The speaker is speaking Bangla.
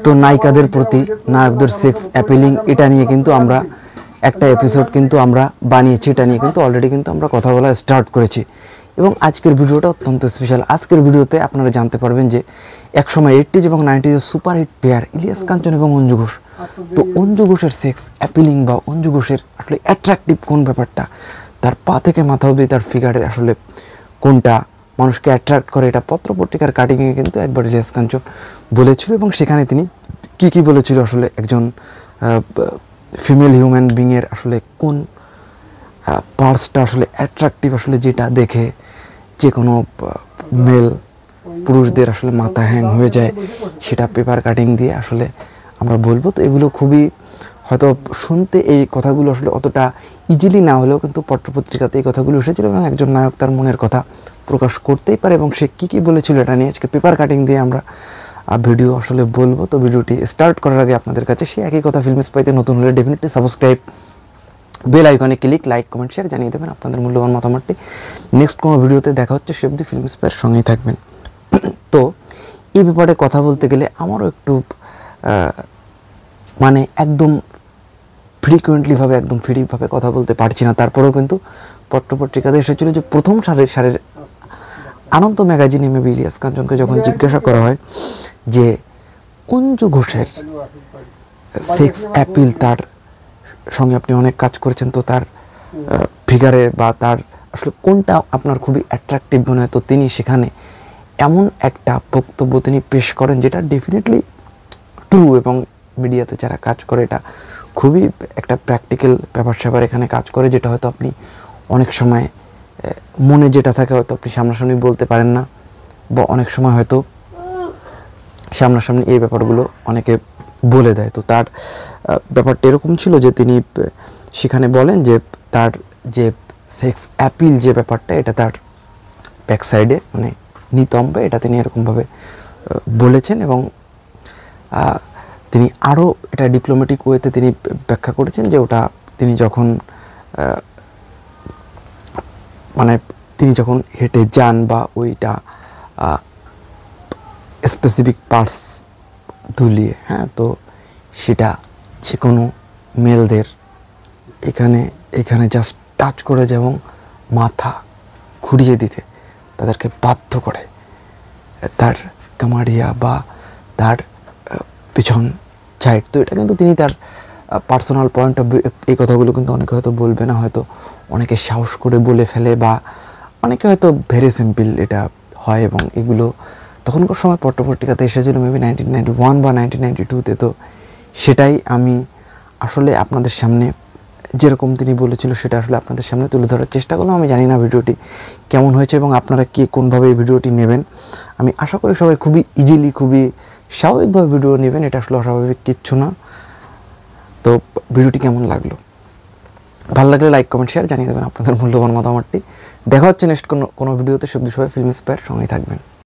তো নায়িকাদের প্রতি নায়কদের সেক্স অ্যাপিলিং এটা নিয়ে কিন্তু আমরা একটা এপিসোড কিন্তু আমরা বানিয়েছি, এটা নিয়ে কিন্তু অলরেডি কিন্তু আমরা কথা বলা স্টার্ট করেছি। এবং আজকের ভিডিওটা অত্যন্ত স্পেশাল। আজকের ভিডিওতে আপনারা জানতে পারবেন যে একসময় 80s এবং 90s superhit pair Ilias Kanchan এবং অঞ্জু ঘোষ, তো অঞ্জু ঘোষের সেক্স অ্যাপিলিং বা অঞ্জু ঘোষের আসলে অ্যাট্রাকটিভ কোন ব্যাপারটা, তার পা থেকে মাথা অবধি তার ফিগারের আসলে কোনটা মানুষকে অ্যাট্রাক্ট করে, এটা পত্রপত্রিকার কাটিংয়ে কিন্তু একবার ইলিয়াস কাঞ্চন বলেছিল। এবং সেখানে তিনি কী বলেছিল, আসলে একজন ফিমেল হিউম্যান বিংয়ের আসলে কোন পার্টসটা আসলে অ্যাট্রাকটিভ, আসলে যেটা দেখে যে কোনো মেল পুরুষদের আসলে মাথা হ্যাং হয়ে যায়, সেটা পেপার কাটিং দিয়ে আসলে আমরা বলবো। তো এগুলো খুবই হয়তো শুনতে এই কথাগুলো আসলে অতটা ইজিলি না হলেও কিন্তু পত্রপত্রিকাতে এই কথাগুলো এসেছিল এবং একজন নায়ক তার মনের কথা প্রকাশ করতেই পারে। এবং সে কী বলেছিল এটা নিয়ে আজকে পেপার কাটিং দিয়ে আমরা ভিডিও আসলে বলবো। তো ভিডিওটি স্টার্ট করার আগে আপনাদের কাছে সেই একই কথা, ফিল্ম স্পাইতে নতুন হলে ডেফিনেটলি সাবস্ক্রাইব, বেল আইকনে ক্লিক, লাইক, কমেন্ট, শেয়ার জানিয়ে দেবেন আপনাদের মূল্যবান মতামতটি। নেক্সট কোনো ভিডিওতে দেখা হচ্ছে, সে অবধি ফিল্ম স্পাইয়ের সঙ্গেই থাকবেন। তো এই ব্যাপারে কথা বলতে গেলে আমারও একটু মানে একদম ফ্রিকুয়েন্টলিভাবে একদম ফ্রিভাবে কথা বলতে পারছি না। তারপরেও কিন্তু পত্রপত্রিকাতে এসেছিল যে প্রথম সারের আনন্দ ম্যাগাজিনে মেবি ইলিয়াস কাঞ্চনকে যখন জিজ্ঞাসা করা হয় যে অঞ্জু ঘোষের সেক্স অ্যাপিল, তার সঙ্গে আপনি অনেক কাজ করেছেন, তো তার ফিগারে বা তার আসলে কোনটা আপনার খুবই অ্যাট্রাকটিভ মনে হয়, তো তিনি সেখানে এমন একটা বক্তব্য তিনি পেশ করেন যেটা ডেফিনেটলি ট্রু। এবং মিডিয়াতে যারা কাজ করে এটা খুবই একটা প্র্যাকটিক্যাল ব্যাপার স্যাপার এখানে কাজ করে, যেটা হয়তো আপনি অনেক সময় মনে যেটা থাকে হয়তো আপনি সামনাসামনি বলতে পারেন না, বা অনেক সময় হয়তো সামনাসামনি এই ব্যাপারগুলো অনেকে বলে দেয়। তো তার ব্যাপারটা এরকম ছিল যে তিনি সেখানে বলেন যে তার যে সেক্স অ্যাপিল যে ব্যাপারটা, এটা তার ব্যাক সাইডে মানে নিতম্বে, এটা তিনি এরকমভাবে বলেছেন। এবং তিনি আরও এটা ডিপ্লোম্যাটিক ওয়েতে তিনি ব্যাখ্যা করেছেন যে ওটা তিনি যখন মানে তিনি যখন হেঁটে যান বা ওইটা স্পেসিফিক পার্টস দুলিয়ে, হ্যাঁ, তো সেটা যে কোনো মেলদের এখানে জাস্ট টাচ করে যায় এবং মাথা ঘুরিয়ে দিতে তাদেরকে বাধ্য করে, তার কামারিয়া বা তার পিছন সাইড। তো এটা কিন্তু তিনি তার পার্সোনাল পয়েন্ট অফ ভিউ, এই কথাগুলো কিন্তু অনেকে হয়তো বলবে না, হয়তো অনেকে সাহস করে বলে ফেলে বা অনেকে হয়তো ভেরি সিম্পল এটা হয়। এবং এগুলো তখনকার সময় পত্রপত্রিকাতে এসেছিল মেবি 1991 বা 1992-তে। তো সেটাই আমি আসলে আপনাদের সামনে যেরকম তিনি বলেছিল সেটা আসলে আপনাদের সামনে তুলে ধরার চেষ্টা করলাম। আমি জানি না ভিডিওটি কেমন হয়েছে এবং আপনারা কে কোনভাবে এই ভিডিওটি নেবেন। আমি আশা করি সবাই খুবই ইজিলি, খুবই স্বাভাবিকভাবে ভিডিও নেবেন, এটা আসলে অস্বাভাবিক কিচ্ছু না। তো ভিডিওটি কেমন লাগলো, ভালো লাগলে লাইক, কমেন্ট, শেয়ার জানিয়ে দেবেন আপনাদের মূল্যবান মতামতটি। দেখা হচ্ছে নেক্সট কোনো ভিডিওতে। সবজি সবাই ফিল্ম স্পায়ার সঙ্গেই থাকবেন।